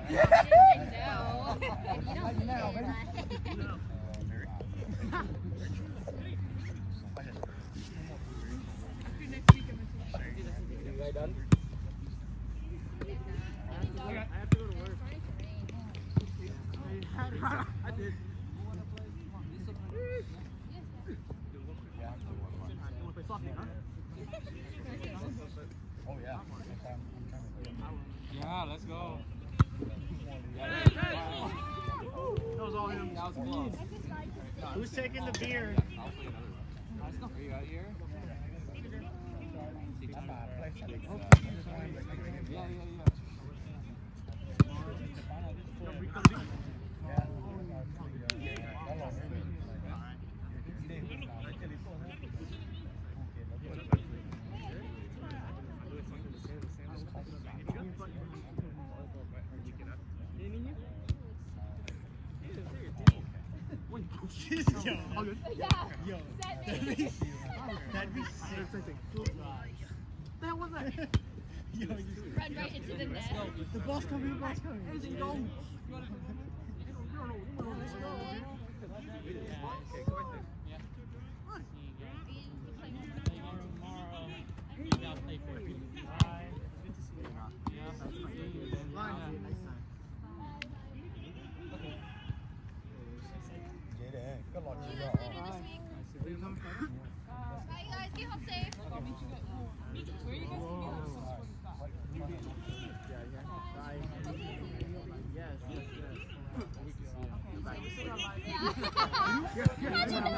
Done? I have to go to work. I did. Oh yeah. Yeah, let's go. That was all him. That was close. Who's taking the beer? Let's go. Are you out here? Yeah. Yo. That'd be sick. That was that. Yo, Run right into the net. the ball's coming, the ball's coming. Anything go. Good luck to You you. guys later this week. Bye, you guys. Get home safe. Where are you guys How'd you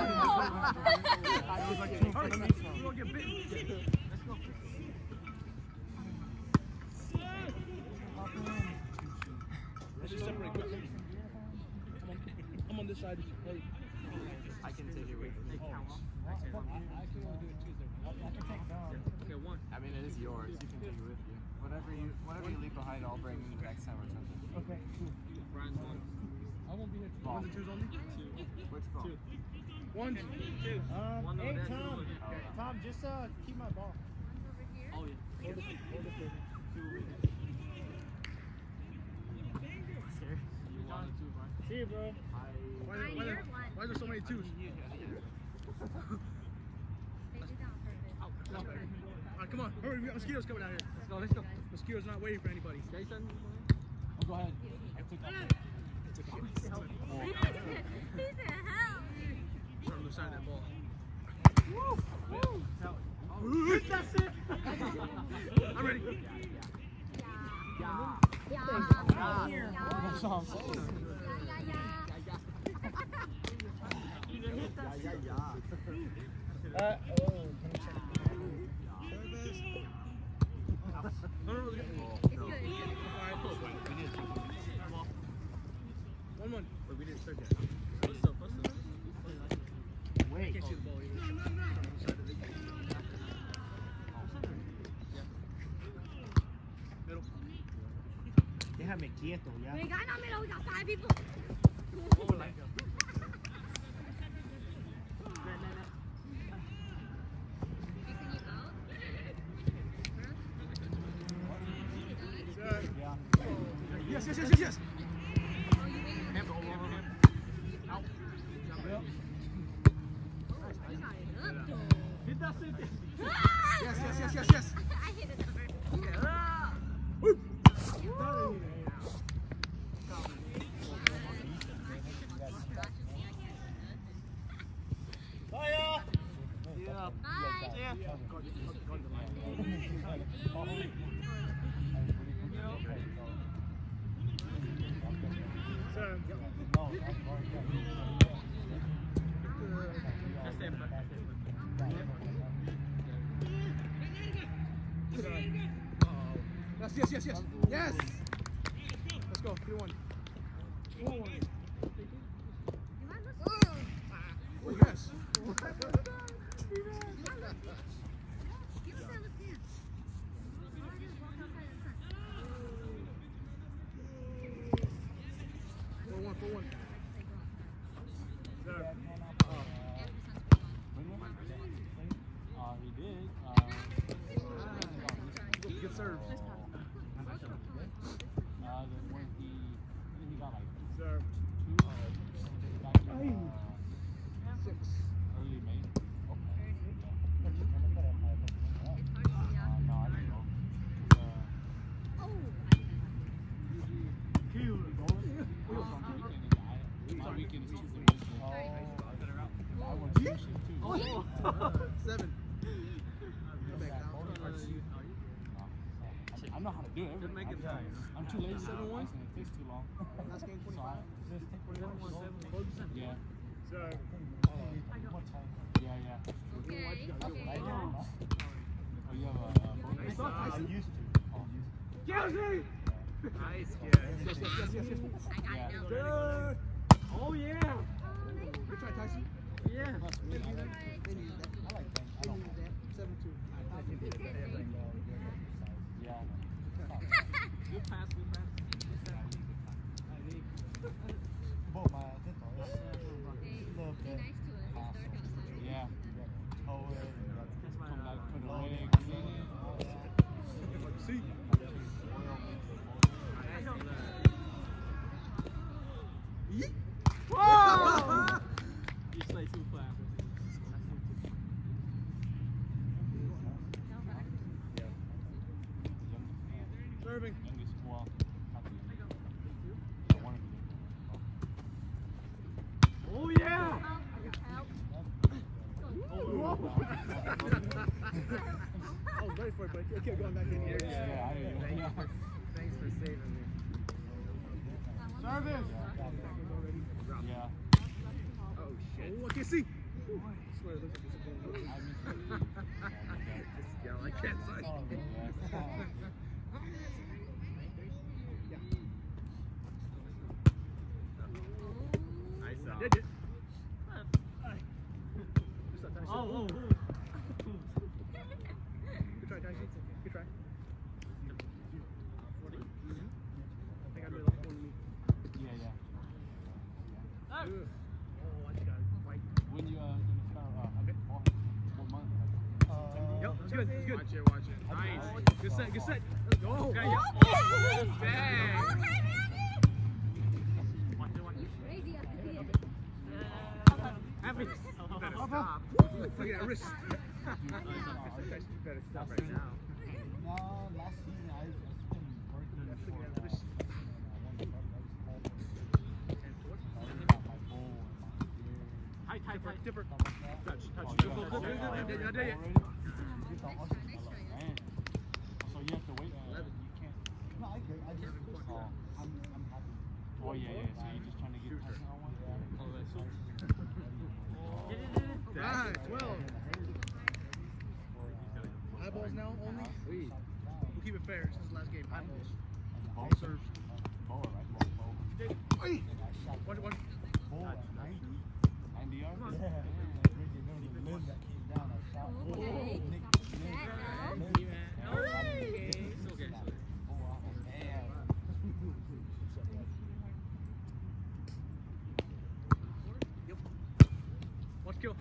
I'm on this side. Hey. I can take it with me. I can only do it Tuesday. Okay, one. I mean, it is yours. You can take it with you. Whatever you leave behind, I'll bring next time or something. Okay, cool. Brian's one. I won't be here. Ball. Ones and twos only? Two. Which ball? Two. One, two. One Hey, over there, Tom. two over here. Tom, just keep my ball. Oh, yeah. Hold it for me. Two over here. Scared? You want a two, Brian? See you, bro. Why are there so many twos? Alright, come on. Hurry, we got mosquitoes coming out here. Let's go. Mosquitoes not waiting for anybody. Jason? Oh, go ahead. It's okay. He said, help. Try to lose side of that ball. Woo! That's it. I'm ready. One. Wait, we didn't start yet. Wait. I can't see the ball either. Middle. Déjame quieto, ya. We got no middle. We got 5 people. Yes. Hit that shit. Yes. I hit it first. Yeah. Bye. Yes. Let's go. 3-1. Yes. For one. He did. Good serve. Then where's the weekend is Tuesday, Wednesday. I work Tuesday too. 7. I know how to do it. I'm too lazy. It takes too long. Last game, So 25. yeah. Yeah, yeah. Okay. Oh, you have a I used to. Chelsea! Nice, Yes, kid. yes, yes, yes. I got it now. Good. Oh, yeah. Good try, Tyson. Yeah. They needed that. I like that. I They needed that. 7-2. yeah. Good pass, good pass. Both my attention. Be nice to us. It's dark outside. Yeah. Oh, Come back, put a leg, clean it. See? Yeet. You say too fast. Serving. Youngest, well, not the youngest. One of the youngest. Oh, yeah. Help. I was ready for it, but it kept going back in here. Yeah, I hear you. Yeah. Thanks for saving me. Service. Yeah. Oh, shit. Oh, I can't see. I swear, it looks like it's a goal. I miss it. Just yell, I can't say. Nice out. Did it. Oh, oh, Good try, Tyson. Good try. I think I made like 1 meet. Yeah, yeah. Good. Oh, I just got it. Right. When you gonna start? What month? Yep, it's good. It's good. Watch it, watch it. Nice. Good set. Good set. Let's go. Okay, yeah. Oh, dang. Watch it, watch it. Crazy after the Happy. Better stop. Look at that wrist. Tyson, you better stop right now. No, last season I spent working Look for. at that wrist. Tight, tight, tight. Tipper. Touch, touch. Oh, Go, you go, got go, it. go, go. I did it. Already? Nice try, nice try. Man. So you have to wait. You can't. No, I get. I just. Oh. I'm happy. Oh yeah, yeah. So you're just trying to get Tyson on one? Oh, that's so. Right, 12. Eyeballs now only. Sweet. We'll keep it fair. This is the last game. Eyeballs. Bow serves. Bow, right? Bow. Hey. Watch it, watch it. Bull at 90. 90 yards? Yeah. There was a limb that came down. I shot. Okay. Nick. It's okay. Watch kill.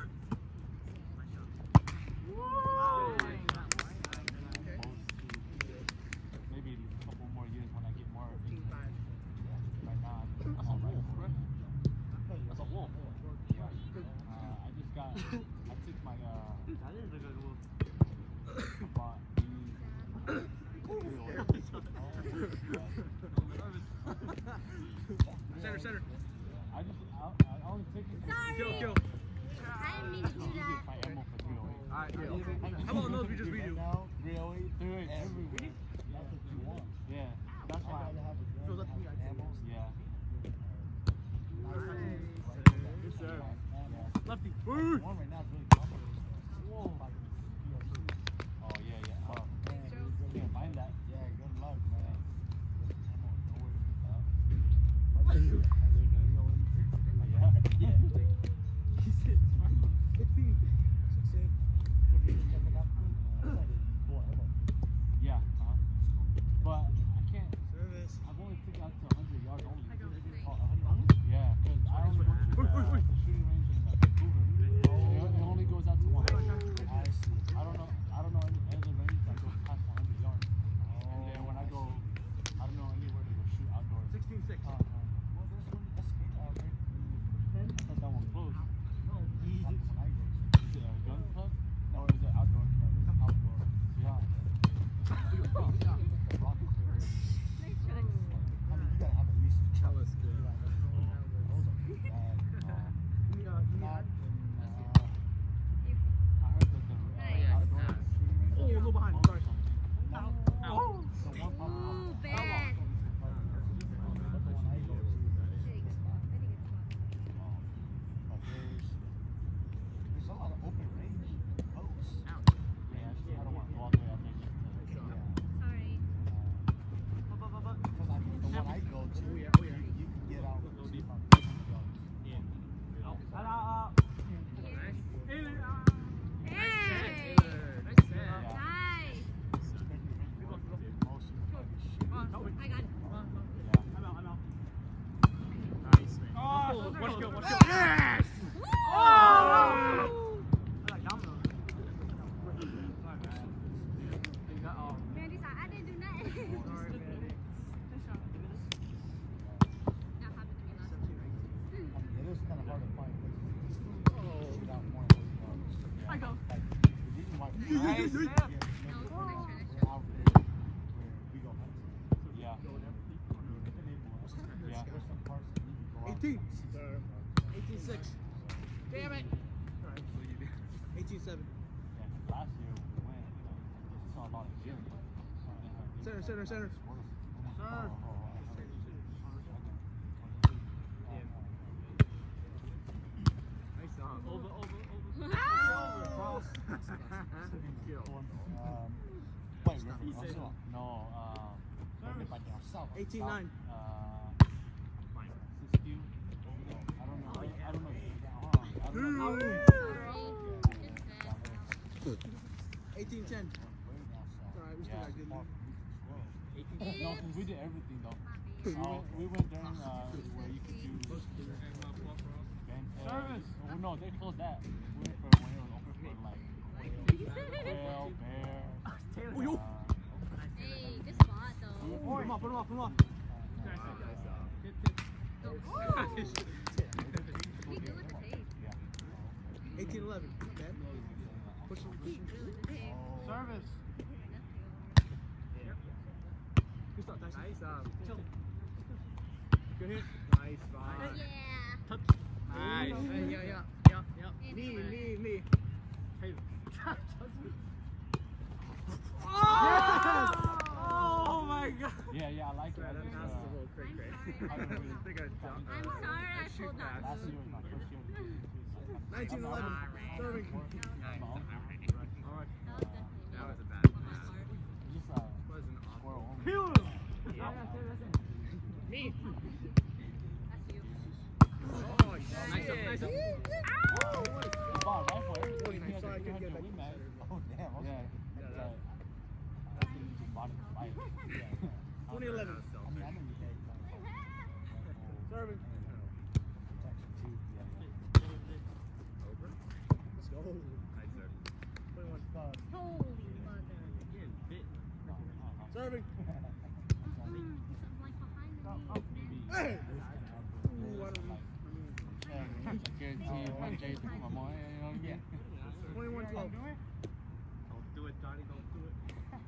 Maybe a couple more years when I get more. 15-5. Right now, I'm all right for it. That's a wolf. I just got. I took my. I bought these. Center. I only take it. Sorry. Kill. I didn't mean to do You that. get my ammo for 308. Alright, How about those we just redo? Right now, 308? 308 everywhere. that's what you want. Yeah. That's I'd why. rather have a gun Feels up to me, than I have think. ammo. Yeah. Good serve. Lefty. One right now is really comfortable. Whoa. Like, UFC. Oh, yeah, yeah. Oh, Man, you can't find that. yeah, good luck, man. Ammo, nowhere to be found. Yeah. Yeah. He said, 15. Yeah. But I can't. Service. I've only taken out to 100 yards only. oh, 100? Yeah, because I only go to the shooting range in Vancouver. It only goes out to 100. I see. I don't know any other range that goes past 100 yards. And then when I go, I don't know anywhere to go shoot outdoors. 16-6. Well, there's one that's skate out there. I thought that one closed. That's when I go. Is it a gun club? Or is it outdoor? Outdoor. Yeah. The rock is there. Nice try. I mean, you gotta have at least a That was good. those are Watch go. Yes! Oh! Mandy said, I didn't do nothing. That happened to me last time. It is kind of hard to find places without more. I go. Like, the reason why we Nice. out there No, where we go hunting. Yeah. Yeah. There's some parts that you can go out 18. and see. 18-6. Damn it. 18-7. Yeah, last year when we went, we saw a lot of deer. Center. Serve. Nice song. Over. Cross. Wait, River Russell. No, River by down south. 18-9. Siskiyou. I don't know. I don't know. I don't know. Sorry. 18-10. Way down south. Alright, we still got good luck. No, because we did everything though. We went during where you could do service. Oh no, they closed that. We went for when it was open for like quail, bear. Hey, good spot though. Put him off. Go. Be good with the tape. 18-11. Not bad. Push him. Be good with the tape. Service. Good start, Tyson. Nice. Good hit. Nice spot. Yeah. Nice. Yeah. Me. Oh my god. Yeah, I like it. That pass is a little cray. I don't really think I jumped. I'm sorry I pulled that. Last year was my first year. 19-11. Serving. Alright. That was a bad pass. Just Was an squirrel only. Peel him. Me. That's you. Oh, Nice up. He bought a rifle. Everything. He had a 300 Win Mag. Oh, damn. Okay. Yeah. He just bought it to buy it. 2011. I mean, I know you had Serving. protection too. Let's go. 21. Holy mother. Serving. Something like behind the knees, man. Hey. Ooh, I don't know. Guarantee one J to my mom. You know what I mean? 21-12. Don't do it, Donnie. Don't do it.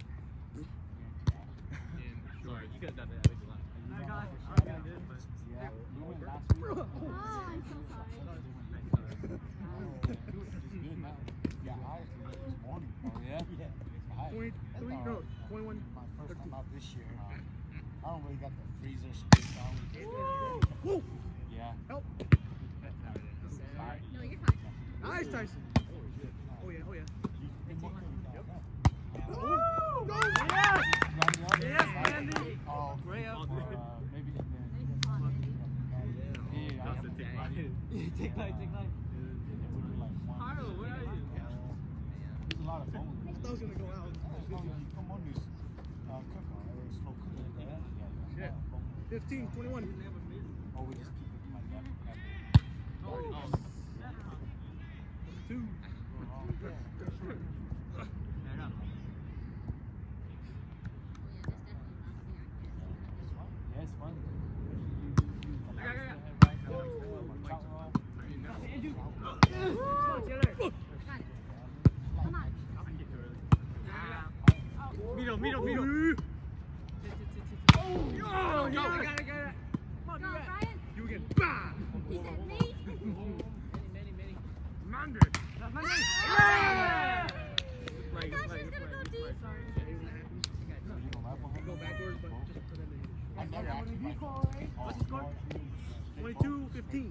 Sorry, you could have done that. I got it. Yeah, we went last week. Oh, I'm so sorry. Just good now. Yeah, I this morning. Oh yeah? Yeah. 23, no, 21. My first time out this year. I don't really got the freezer space down. Woo! Yeah. Help. No, you're fine. Nice, Tyson. Oh, yeah. Yep. Go! Yes! Yes, Andy. Oh, Way up. Maybe and then. Nice spot, baby. Yeah, That's a take light. Take light. It would be like one. Carlo, where are you? There's a lot of bones. I thought I was going to go out. as long as you come on this cooker, or slow cooker. Yeah. 15, 21. Or we just keep it like that. Two. Yeah, it's fun. Come on. Middle. Go, Oh, Go, got it. Go, Brian. You again. Bah! He said me. Monday. Yeah! I thought she was gonna go deep. Go backwards, but just put it in. I never actually like What's the score? 22, 15.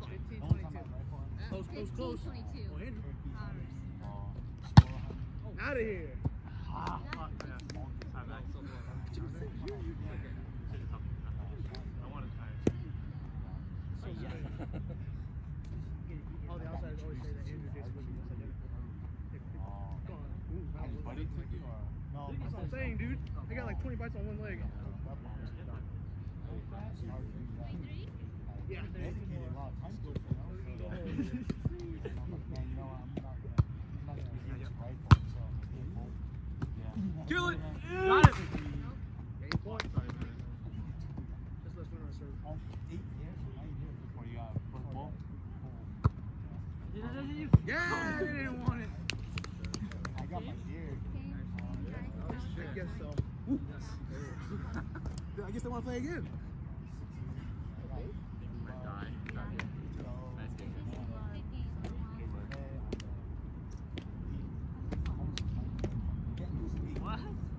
15, 22. Oh, Andrew. Ours. Out of here. All the outsiders always say that Andrew Jason was identical. Buddy took you or? No, That's what I'm saying, dude. I got like 20 bites on one leg. Yeah. a lot of time to it, you know? So, I'm like, man, you know what? I'm not gonna be here to rifle, so yeah. Kill it! Yeah. Got it! Just let's win our serve. 8 years or 9 years before you got first ball. Yeah, they didn't want it. I got my beard. I guess so. I guess they want to play again. Might die. Nice game. What?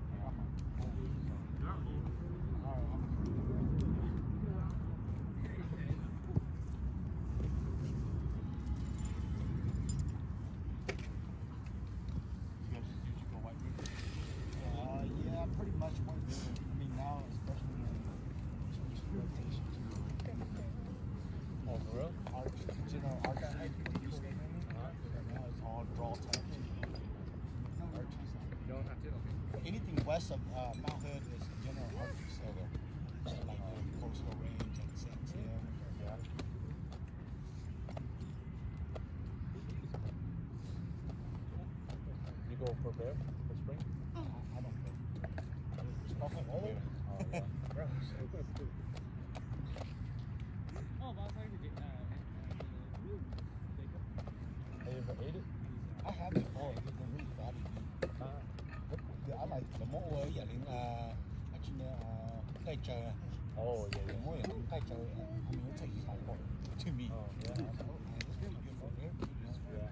Yeah, pretty much more than I mean now, especially when it switches rotation to Oh, for real? arch, general arch. Now it's all draw type. You don't have to. Anything west of Mount Hood is general arch, so like coastal range and San Tim. Yeah. You go for bear for spring? I don't know. Oh, yeah. Have you ever ate it? I have before. It's been really fatty. I like the more oil, yeah, actually, cây trời. Oh, yeah, The more cây trời, I mean, it tastes like water to me. Oh, yeah. It's really good for beer. Yeah.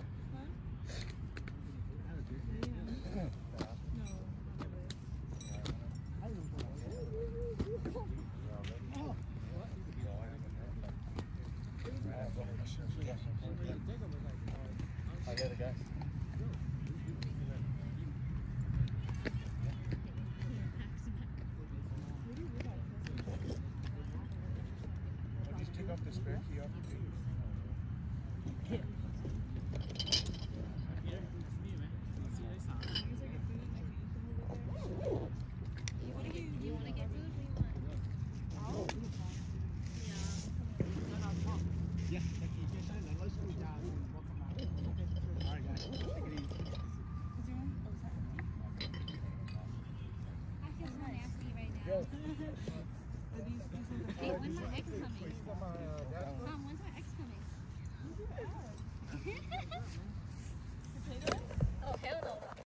I got a guy. Just take off the spare key off the table. Do you want to get food? Yeah, thank you. Let's go down and welcome out. All right, guys. Take it easy. I feel so nasty right now. Hey, when's my ex coming? Mom, when's my ex coming? Oh, hell no.